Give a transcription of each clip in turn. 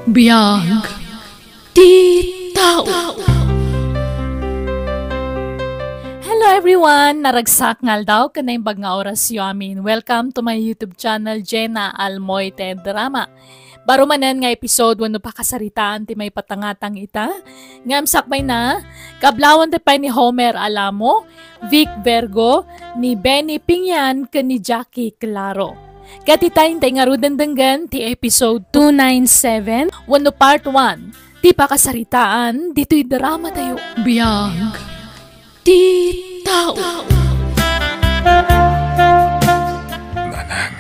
Biyag ti tao. Hello everyone! Naragsak ngal daw kanay bag nga orasyo amin. Welcome to my YouTube channel, Jenna Almoy Ted Drama. Baro manan nga episode wano pa kasaritaan ti may patangatang ita. Ngam sakbay na, kablawan ti pa ni Homer Alamo, Vic Vergo, ni Benny Pingyan, ken ni Jackie Claro. Katitayin tayo nga rudandanggan ti episode 297, wano part 1. Ti pakasaritaan, dito'y drama tayo. Biyag ti tao. Nanang,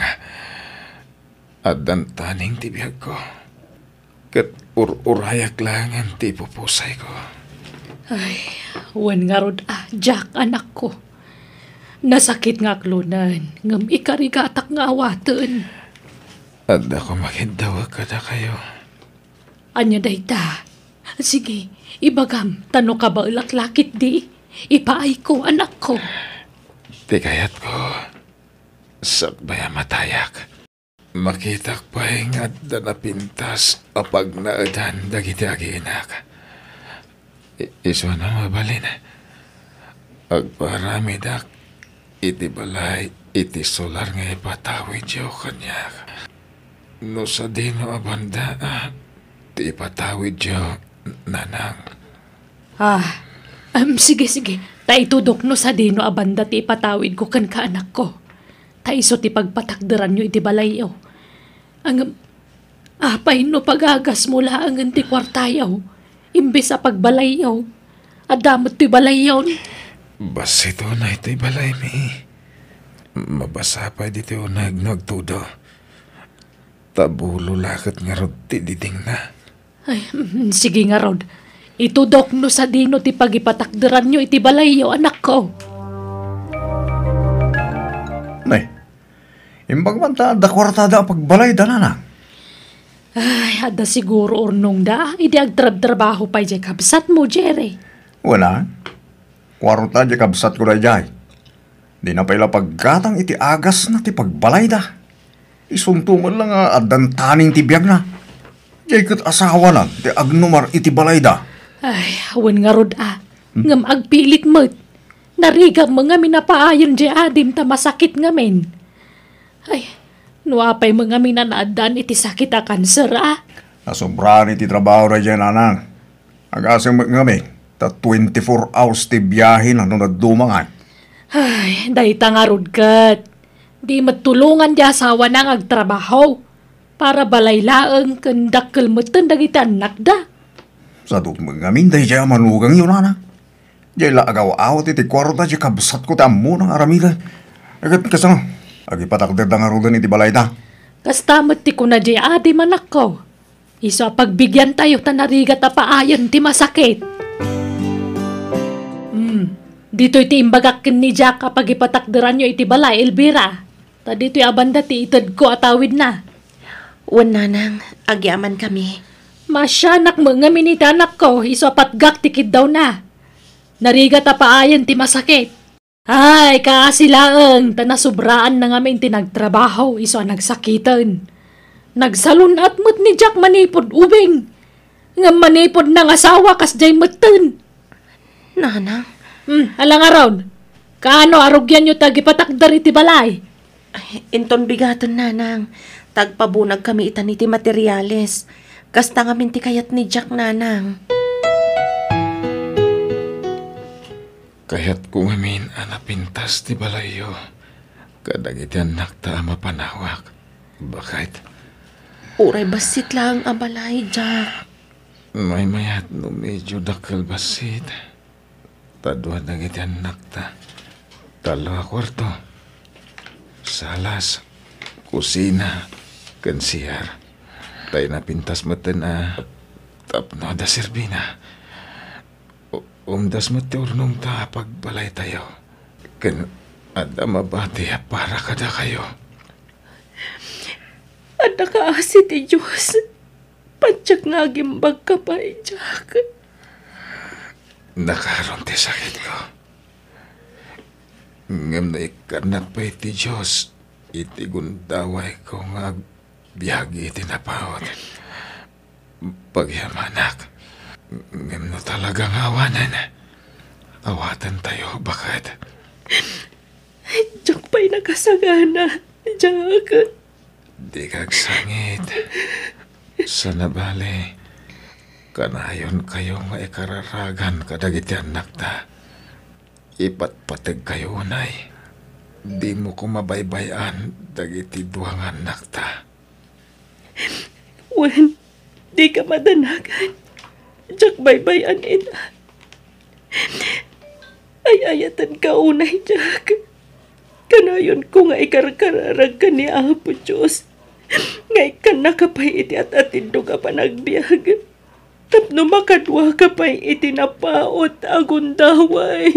adan taning ti biyag ko. Kat urayak lang ang ti pupusay ko. Ay, wan nga rod Jack, anak ko. Nasakit nga klunan, ngam ikarigatak nga awaten. At ako makindawa ka na kayo. Anya day ta. Sige, ibagam, tano ka ba ulaklakit di? Ipaay ko, anak ko. Di kayat ko, sakbaya matayak. Makitak pa nga na napintas apag naadan dagiti anak. Iswa na mabalin. Agparami dak, iti balay, iti solar nga ipatawid yo kanya. No sa dino abanda, ti ipatawid yo, nanang. Sige. Ta itudok no sa dino abanda ti ipatawid ko kan ka anak ko. Ta iso ti pagpatakderan nyo iti balayaw. Ang apay no pagagas mula ang ti kwartayaw. Imbes sa pagbalayaw. Adamot ti balayaw ni. Basito na ito'y balay mi. Mabasa pa dito nagtudo. Tabulo lakot nga rod ti diding na. Ay, sige nga rod. Itudok no sa dino ti pagipatakderan nyo iti balayaw, anak ko. Nay, imbag man ta da kwartada ang pagbalay da na. Ay, ada siguro ornong da. Idi agtrab-trabaho pa jay kabsat mo, Jerry. Wala. Kwarta di kabsat ko na jay. Di na paila paggatang iti agas na ti pagbalay da. Isuntuman lang adan taning ti biyag na. Jay kat asawa na ti agnumar iti balay da. Ay, awan nga rod Ngam agpilit mo't. Narigam mga minapaayon di adim ta masakit nga men. Ay, nuapay mga minanaadan iti sakit a kanser Nasobrahan iti trabaho na dyan, anang. Agasang magngami. Ta 24 hours ti biyahin ano nagdumangan. Ay, dahi ta nga rod kat. Di matulungan di asawa nang agtrabaho. Para balaylaang kandak kalmutan dagiti anak da. Sa magngami, dahi dyan manugang yun, anang. Diyan la agaw-awat iti kwarta di kabsat ko tamo ng aramida. Agat kasano, agipatakder da nga rodan iti balay da. Kastamot ti ko na di adim anak ko. Iso pagbigyan tayo tanarigat a paayon ti masakit. Dito iti imbagak ni Jack kapag ipatakderan nyo iti balay, Elvira. Ta dito'y abanda ti itad ko atawid na. Wan nanang, agyaman kami. Masyanak mo nga minita anak ko, iso patgak tikid daw na. Narigat a paayon ti masakit. Ay, kaasilaang, tanasubraan na nga min tinagtrabaho, iso nagsakitan. Nagsalunat mo't ni Jack manipod ubing. Nga manipod ng asawa kas jay matan. Nanang? Alang around. Kaano arugyan nyo tagipatakdar iti balay? Ay, inton bigaton nanang. Tagpabunag kami itan iti materyales. Kasta nga minti kayat ni Jack nanang. Kayat kung amin anapintas ti balayo. Kadag iti anak ta mapanawak. Bakit? Uray basit lang ang balay, Jack. May mayat no medyo dakal basit. Tadwa na iti anak ta. Dalawa kwarto. Salas. Kusina. Kansiyar. Tayo na pintas mata na tapno da serbina. Umdas mati urnong ta pagbalay tayo. Kan ada mabati para kada kayo. At nakaasi ti Diyos. Padyak nga gimbag ka pa, Jack. Nakaroon ti sakit ko. Ngam na ikanat pa iti Diyos. Iti gundaway ko nga biyagi iti napawat. Pagyamanak. Ngam na talagang awanan. Awatan tayo, bakit? Diyak pa'y nakasagana. Diyak. Di kagsangit. Sa nabali, kanayon kayo nga ikararagan kadagiti anak ta. Ipatpatag kayo, unay. Di mo ko mabaybayan dagiti duwang anak ta. Wen, di ka madanagan. Diyak baybayan ina. Ay ayatan ka unay, Diyak. Kanayon ko nga ikarkararag ka ni Apo Diyos. Ngay ka nakapay iti at atindo ka pa nagbiag. Tapno makadwa ka pa'y itinapaot agundaway.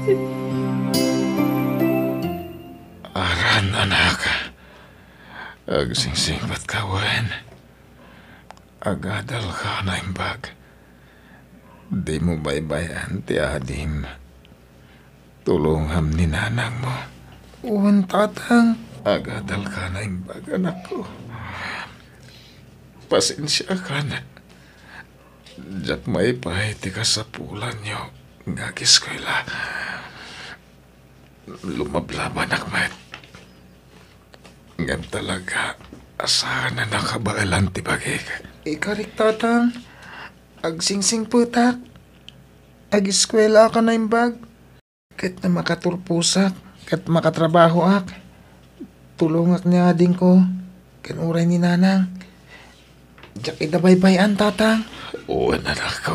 Aran, anak. Agsingsing ba't kawan? Agadal ka na imbag. Di mo baybayan ti adim. Tulungham ni nanang mo. Uwan tatang. Agadal ka na imbag, anak ko. Pasensya ka na. Diyak may pahiti ka sa pulan nyo. Ngagis ko ila. Lumablaban akmat. Ngam talaga. Asahan na nakabaalan ti bagay. Ikarik tatang. Agsingsing putak. Agiskwela ka na imbag. Kat na makaturpusak. Kat makatrabaho ak. Tulungak niya ading ko. Kanuray ni nanang. Diyak idabaybayan tatang. Oo, anak ko.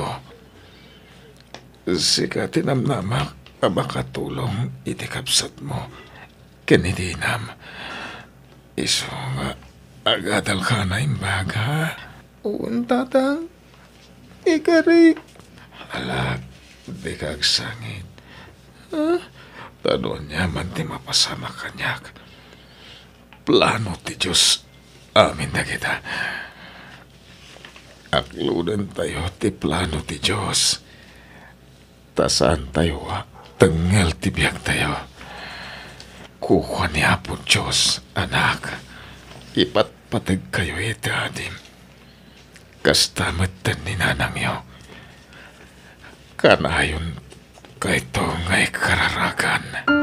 Sika tinamnamak. Abakatulong itikapsat mo. Kinidinam. Iso nga. Agadal ka na imbag ha. Oo, tatang. Ikarik. Alak. Di kagsangit. Tano niya man ti mapasama kanyak. Plano ti Diyos. Amin na kita. Akludan tayo ti plano ti Diyos. Tasaan tayo tengel ti biyak tayo. Kukuha ni Apo Diyos, anak. Ipatpatag kayo iti adim. Kastamatan ni nanang yo. Kanayon kayto ngay kararagan.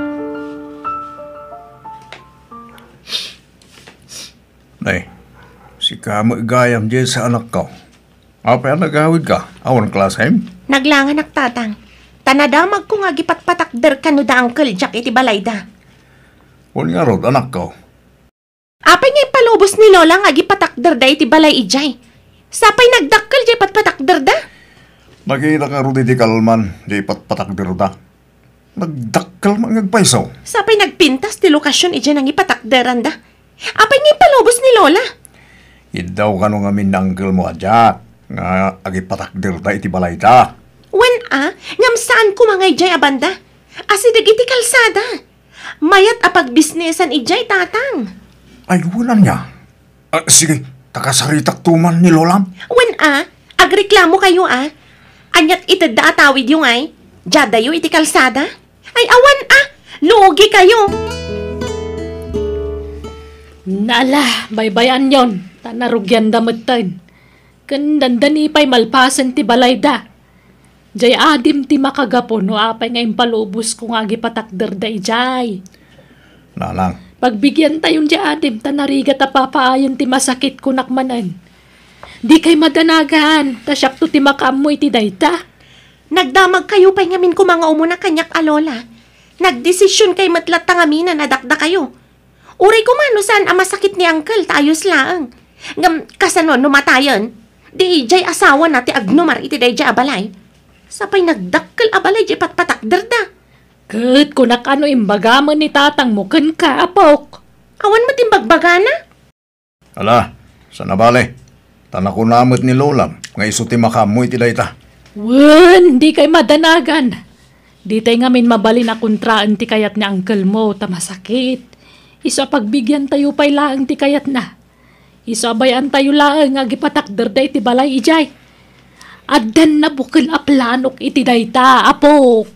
Nay, si kamo igayam dyan sa anak ko. Apa ang nagawid ka? Awan klasem? Naglangan tatang. Tanadamag ko nga gipatpatakder ka no da Uncle Jack iti balayda. Huwag nga rod, anak ko. Apay nga ipalubos ni Lola nga gipatakder da iti balay ijay. Sapay nagdakkel jay patpatakder da. Nakita ka rod iti kalman, di patpatakdir da. Nagdakkel mangagpaisaw. Sapay nagpintas ti lokasyon ijay nang ipatakderan da. Apay nga ipalubos ni Lola. Idaw ka nung amin nanggal mo adya. Nga agipatakdir da iti balay da. Wen ngam saan ko mga ijay abanda? Asidag iti kalsada. Mayat apag-bisnesan ijay tatang. Ay, wala niya. Sige, takasaritak tuman ni Lolam. Wen agreklamo kayo Anyat itadda atawid yung Jadayo iti kalsada. Ay awan lugi kayo. Nala, baybayan yon. Tanarugyan damatan. Kandandani pa'y malpasan ti balayda. Jay adim ti makagapon no apay nga impalubos kung agi patakder da ijay. Nalang. Pagbigyan tayon di adim, tanarigat a papaayon ti masakit kunakmanan. Di kay madanagan, tasyak to ti makamoy ti dayta. Nagdamag kayo pa'y ngamin ko mga umuna kanyak alola. Nagdesisyon kay matlat tangamin na nadakda kayo. Uray ko man saan ang masakit ni Uncle tayos lang. Ngam kasano numatayon. Di ijay asawa na ti agnumar iti dayjay abalay. Sapay nagdakkel abalay jay patpatakder da. Kat kunak ano imbagaman ni tatang mo kan ka apok. Awan mo timbagbagana? Ala, sa nabale. Tanakunamot ni Lolam. Nga iso ti makamoy ti dayta. Wen, di kay madanagan. Di tay ngamin mabalin na kontraan ti kayat ni uncle mo tamasakit. Isa pagbigyan tayo pa'y laang ti kayat na. Isa bayan tayo laang nga gipatakder da iti balay ijay. Addan na bukil a planok iti dayta, apok.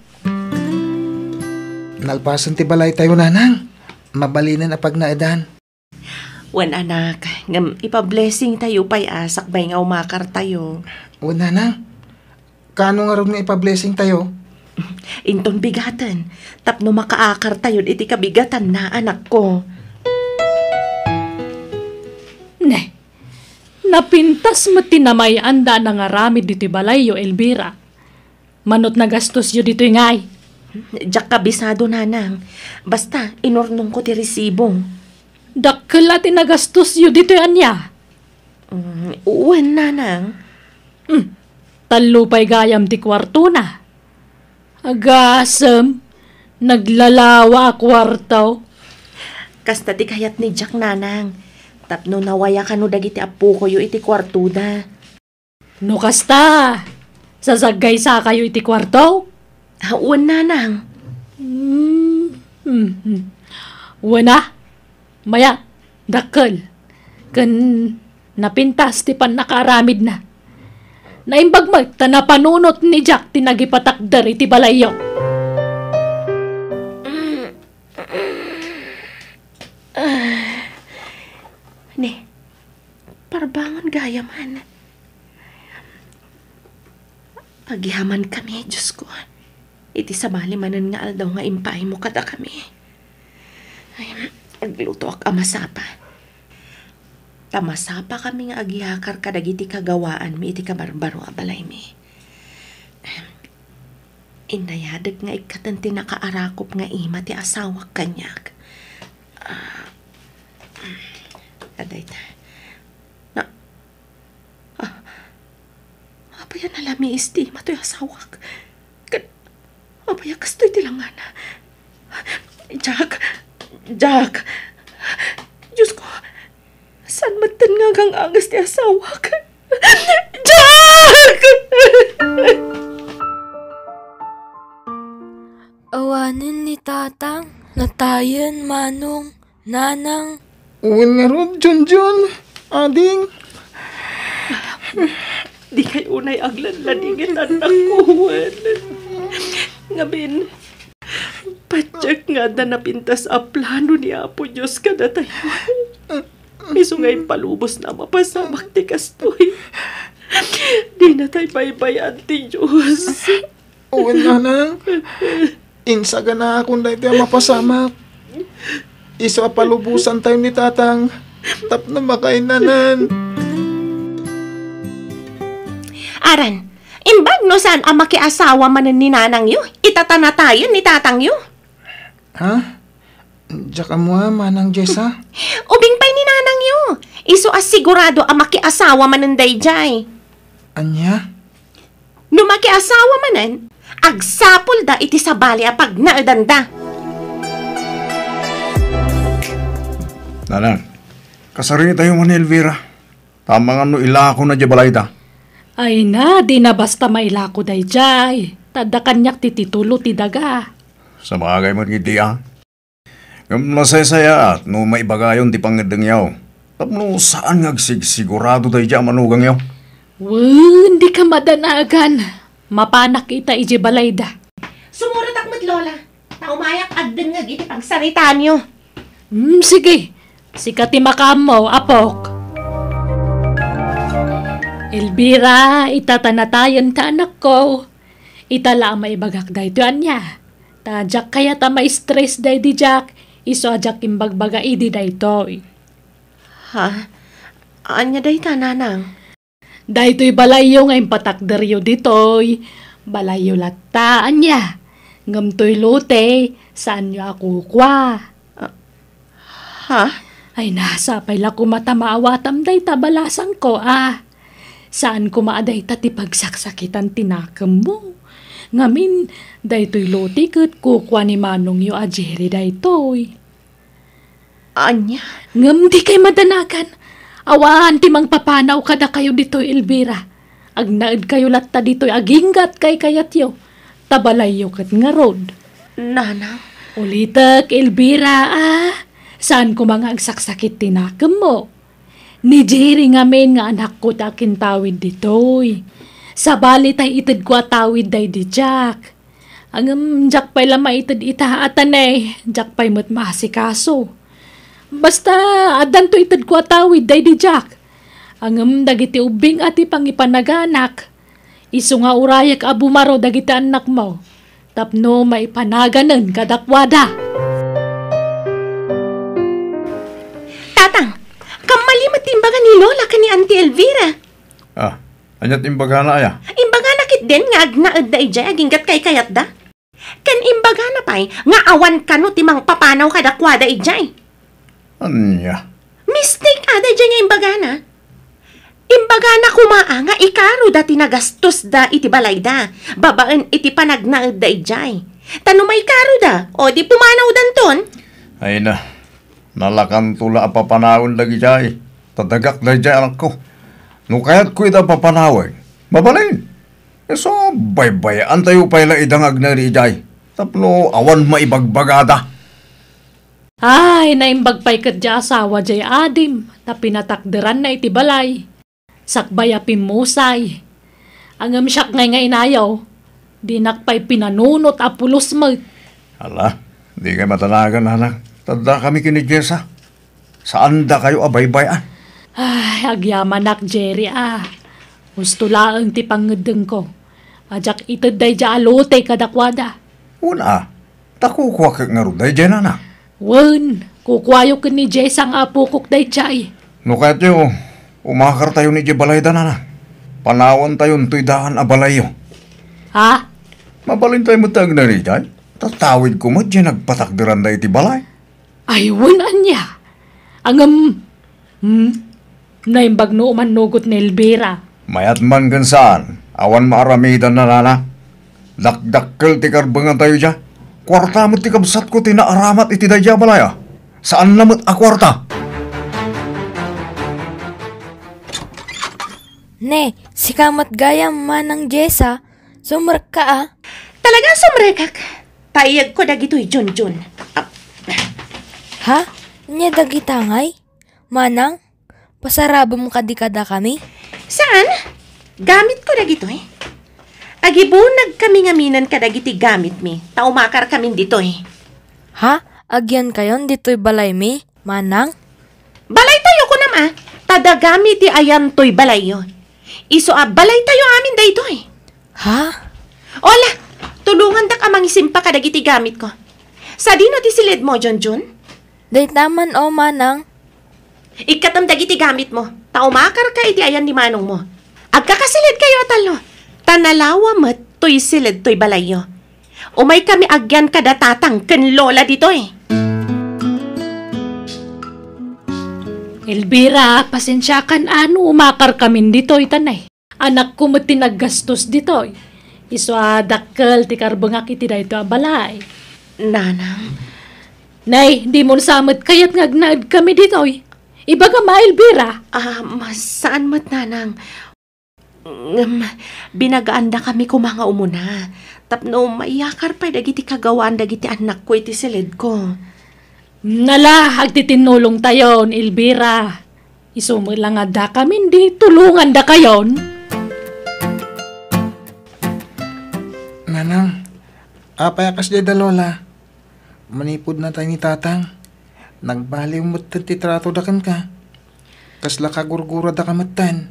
Nalpasan ti balay tayo nanang. Mabalinan a pagnaidan. Wan anak, ngam ipa-blessing tayo pa'y asak bay nga umakar tayo. Una na. Kano nga ron nga ipa-blessing tayo? Inton bigatan, tapno makaakar tayo iti kabigatan na anak ko. Ne, napintas mo tinamay anda na nga ramid dito balay yo, Elvira. Manot na gastos yo dito ngay. Diyak kabisado nanang, basta inurnong ko ti resibo. Dakkel at nagastos yo dito anya. Uwan nanang. Talupay gayam ti kwarto na. Agasem, naglalawa kwarto. Kasta ti kayat ni Jack nanang. Tapno nawaya ka no dagiti apo ko iti kwarto da. No kasta, sasagay sa kayo iti kwarto? Uwan nanang. Wana, maya, dakkel. Kan napintas ti pan nakaramid na. Naimbag tanapanunot ni Jack tinagipatakder iti balayo. Ne, parbangon gayaman. Agihaman kami, Diyos ko. Iti sabali manan nga aldaw nga impay mo kada kami. Ay, agluto ak amasapa. Tamasapa kami nga agihakar kadagiti kagawaan mi iti kabarbaro a balay mi. Inayadag nga ikatanti nakaarakop nga ima ti asawak kanyak. Aday ta. Apaya nalami istima to'y asawak. Apaya kasto'y tilangana. Jack! Diyos ko, saan matan nga kang agas ti asawak? Jack! Awanin ni tatang, natayan manong, nanang. Uwan nga ron, Junjun. Ading. Di kay unay aglanladingin anak ko, Juan. Ngabin, patyak nga na napintas a plano ni Apo Diyos kada tayo. Miso nga'y palubos na mapasamak ti kastoy. Di na tayo baybayan ti Diyos. Uwan nga na. Insaga na akong dahil tayo mapasamak. Iso palubusan tayo ni tatang. Tap na makainanan. Aran, imbag no saan ang makiasawa manan ni nanang yu? Itatanatayan ni tatang yu? Ha? Diyak mo manang Jessa? Ubing pa'y ni nanang yu. Iso asigurado ang makiasawa manan dayjay. Anya? No makiasawa manan, agsapol da iti sabali a pag naadanda. Nanang, kasari tayo man Elvira. Tama nga no ilako na jabalay da. Ay na, di na basta mailako day jay. Tada kanyak tititulo ti daga. Sa bagay mo ngiti ah. Ngam masaya at no maibagayon ti pangedeng yaw. Tapno saan sigurado tayo dyan manugang yaw? Hindi ka madanagan. Mapanak kita iji balayda. Sumurat akmat lola. Taumayak adden nga giti pagsarita niyo. Sige. Sikati makamo, apok. Elvira, itatanatayan ta anak ko. Itala ang maibagak dahi to anya. Tajak kaya ta ma-stress dahi di Jack. Iso ajak imbagbaga idi dahi to. Ha? Anya dahi ta nanang? Dahi to'y balayo nga impatakderyo ditoy. Balayo latta anya. Ngam to'y lote. Saan nyo ako kwa? Ha? Ay nasa pala kumatamawatam dahi tabalasang ko Saan kumaaday tati pagsaksakitan tinakam mo? Ngamin, daytoy loti kat kukwa ni Manong yu ajeri daytoy. Anya? Ngam di kay madanagan. Awan ti mang papanaw kada kayo ditoy Elvira. Agnaad kayo latta ditoy aginggat kay kayat yu. Tabalay yu kat nga road. Nana? Ulitak Elvira Saan ko mga agsaksakit tinakam mo? Ni Jerry nga men nga anak ko takin tawid ditoy. Sabali tay itid ko tawid day di Jack. Ang Jack pa'y lama itid itaatan Jack pa'y mo't masikaso. Basta, adan to itad ko atawid, day di Jack. Ang dagiti ubing ati pangipanaganak. Iso nga urayak abumaro dagiti anak mo. Tapno maipanaganan kadakwada. Tatang, kamalimat timbaga ni Lola ka ni Auntie Elvira. Anyat imbaga na aya. Imbaga nakit din nga agnaad da ijay aginggat kay kayat da. Kan imbaga na pa'y nga awan ka no timang papanaw kadakwada ijay. Anya? Mistake ada ijay nga imbaga na. Imbaga na kumaa nga ikaro da tinagastos da iti balay da. Babaan iti panagnaad da ijay. Tano may ikaro da o di pumanaw danton. Ay na, nalakan tula papanawon lagi jay. Tadagak da jay anak ko. No kaya't ko ita papanawin, babalain. So, bay-bayaan tayo pala idangag na rijay. Tapno, awan maibagbagada. Ay, naimbagpay kat di asawa jay adim. Na pinatakderan na iti balay. Sakbaya pimusay. Ang amsyak ngay nga inayaw. Di nakpay pinanunot apulos mo. Hala, di kayo matanagan, anak. Tanda kami kini Jessa. Saan da kayo abay-bayan? Ay, agyaman nak, Jerry, Gusto laang ti pangedeng ko. Ajak itad day ja alote kadakwada. Una, takukuha ka nga ruday dyan, anak. Wen, kukwayo ka ni Jess ang apukok day chay. No kahit yung umakar tayo ni Jibalaydan, anak. Panawan tayo nito'y daan abalayo. Ha? Mabalin tayo matag na rijay. Tatawid ko mo dyan nagpatakdiran da iti balay. Ay, wen anya. Angam, naimbag no manugot ni Elvira. Mayat man gansaan, awan maaramidan na nana. Dakdakkel ti karbangan tayo dyan. Kwarta mo ti kabsat ko tinaaramat iti daya balaya. Saan namot a kwarta? Ne, si kamat gayam manang Jessa, sumrek ka Talaga sumrekak. Tayag ko dagito'y Junjun. Ha? Nya dagitangay? Manang? Pasarabam kadikada kami? Saan? Gamit ko dagito'y. Agibunag kami ngaminan kadagiti gamit mi. Taumakar kami dito'y. Ha? Agyan kayon dito'y balay mi? Manang? Balay tayo ko nama. Tadagami ti ayan to'y balay yo. Iso balay tayo amin da ito'y. Ha? Ola, tulungan da ka mangisimpa kadagiti gamit ko. Sa dino ti silid mo, Junjun? Day taman o manang. Ikatam dagiti gamit mo. Taumakar ka iti ayan ni manong mo. Agkakasilid kayo talo. Tanalawa met to'y silid to'y balay yo. Umay kami agyan kadatatang ken lola dito'y. Elvira, pasensya kan umakar kami dito'y tanay. Anak ko mo tinaggastos dito'y. Iso dakkel ti karbangak iti da ito balay. Nanang. Nay, di mo nasamad kayat ngagnaad kami dito'y. Iba ka ma, Elvira. Saan mo't nanang? Binagaanda kami ko mga umuna. Tapno, maiyakar pa'y dagiti kagawaan dagiti anak ko iti silid ko. Nala, agtitinulong tayon, Elvira. Isumul lang da kami, di tulungan da kayon. Nanang, apayakas di da lola. Manipod na tayo ni tatang. Nagbaliw mo't titrato da kan ka. Kasla kagurgura da kamatan.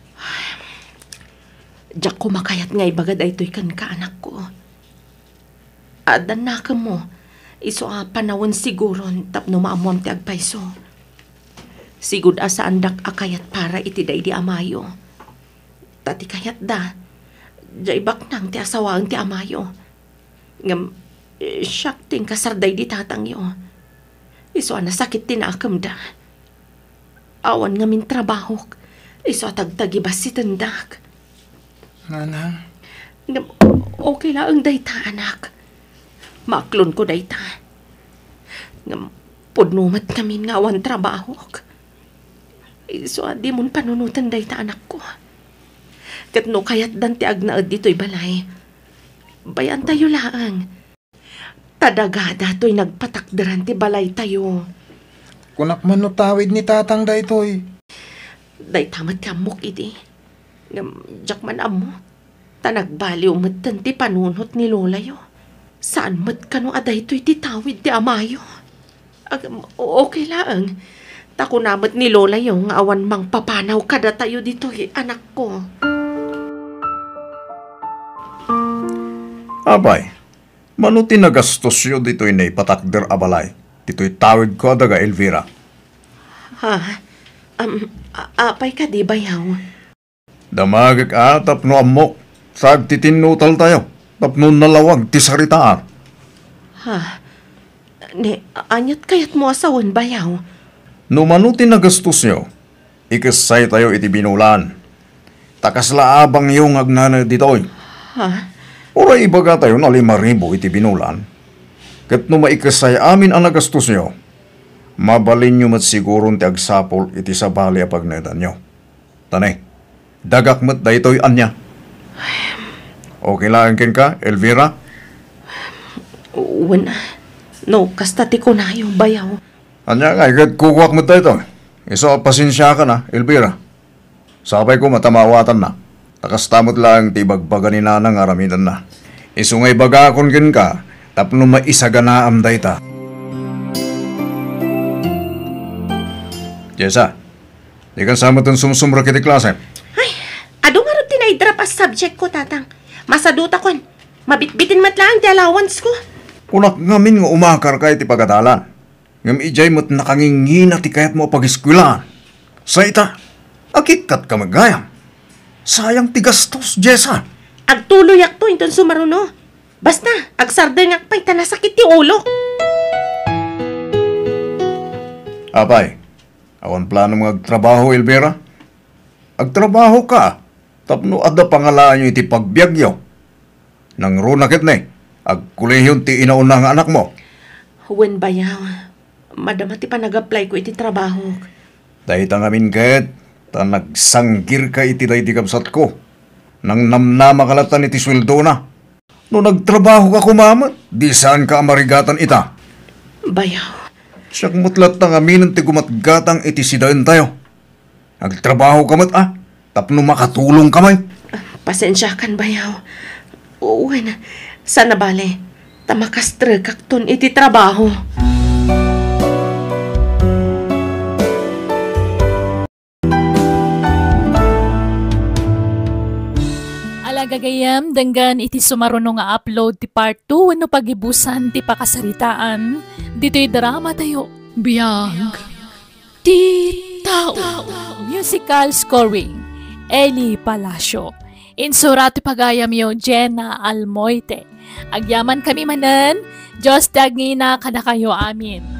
Diyak ko makayat nga ibagad ay to'y kan ka anak ko. Adan na ka mo. Iso panawon siguron tapno maamuam ti agpayso. Sigud asa andak akayat para iti day di amayo. Tati kayat da. Diyay baknang ti asawang ti amayo. Ngam, siyak ting kasarday di tatang yo. Iso sakit tinakam da. Awan nga min trabaho. Iso tagtagibas si tendak. Nanang. Ngam, okay lang ang dayta anak. Maklon ko dayta. Ngam, pudnumat namin nga awan trabaho. Iso di mon panunutan dayta anak ko. Katno kayat danti agnaad dito'y balay. Bayan tayo laang. Tadagada to'y nagpatakdaran ti balay tayo. Kunak man no tawid ni tatang da ito'y. Day tamat kamok iti. Jak man amo. Tanagbaliw matan ti panunot ni lola yo. Saan mat kano aday to'y titawid ti amayo. Okay lang. Tako namat ni Lola yung awan mang papanaw kada tayo dito, anak ko. Abay, manuti na gastos yun dito'y naipatakder abalay. Dito'y tawid ko daga Elvira. Ha? Apay ka di bayaw? Damagag tapno amok. Sag titinutal tayo. Tapno nalawag ti saritaan. Ha? Anyat kayat mo asawan bayaw? No manuti na gastos nyo, ikasay tayo iti binulan. Takaslaabang yung agnana dito'y. Ha? Oray ibaga tayo na 5,000 iti binulan. Kat no maikasay amin ang nagastos nyo, mabalin nyo mat sigurong ti agsapol iti sabali a pagnedan nyo. Tanay, dagak mat da ito'y anya. Okay lang ken ka, Elvira? Wala. No, kasta ti ko na yung bayaw. Anya nga, ikat kukuwak mat da ito. Iso, pasensya ka na, Elvira. Sabay ko matamawatan na. Takastamot lang ti bagbaga ni nanang aramidan na. Isungay baga akon ken ka, tapno maisaganaam da ita. Jessa, di kan sama tong sumsumra kiti klase. Ay, ado nga rin tinay-drop as subject ko, tatang. Masaduta kon. Mabitbitin mat lang ti allowance ko. Kunak ngamin nga umakar ka iti pagadalan. Ngam ijay mo't nakangingina ti kayat mo pag-eskwelahan. Sa ita, akikat ka magayam. Sayang ti gastos, Jessa. Agtuloy to inton sumaruno. Basta, agsardengak pa'y tanasakit ti ulo. Apay, awan plano mga agtrabaho, Elvira? Agtrabaho ka, tapno adda pangalaan nyo iti pagbiagyo. Nang runakit na agkulehyon ti inauna nga anak mo. Huwen bayaw, madama ti pa nag-apply ko iti trabaho. Dahil tangamin ket, ta nagsanggir ka iti dahi kabsat ko. Nang namnama kalatan iti sweldo na. No nagtrabaho ka kumamat, di saan ka amarigatan ita. Bayaw. Siyak mutlat tangaminan ti gumatgatang iti sidain tayo. Nagtrabaho ka mat tapno makatulong kamay. Pasensya kan bayaw. Uwen, sana bale, tamakastre kakton iti trabaho. Alagagayam, danggan iti sumaruno nga upload ti part 2 wano pagibusan ti pakasaritaan. Dito'y drama tayo. Biyag. Ti tao. Musical scoring. Eli Palacio. Insura ti pagayam yo Jenna Almoite. Agyaman kami manen. Diyos tagngina kada kayo amin.